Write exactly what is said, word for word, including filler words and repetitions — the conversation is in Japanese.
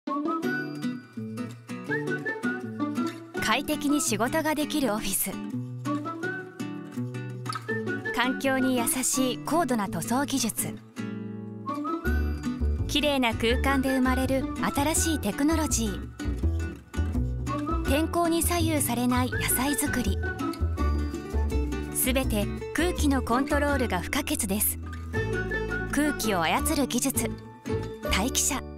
快適に仕事ができるオフィス。環境に優しい高度な塗装技術。きれいな空間で生まれる新しいテクノロジー。天候に左右されない野菜作り。すべて空気のコントロールが不可欠です。空気を操る技術、大気社。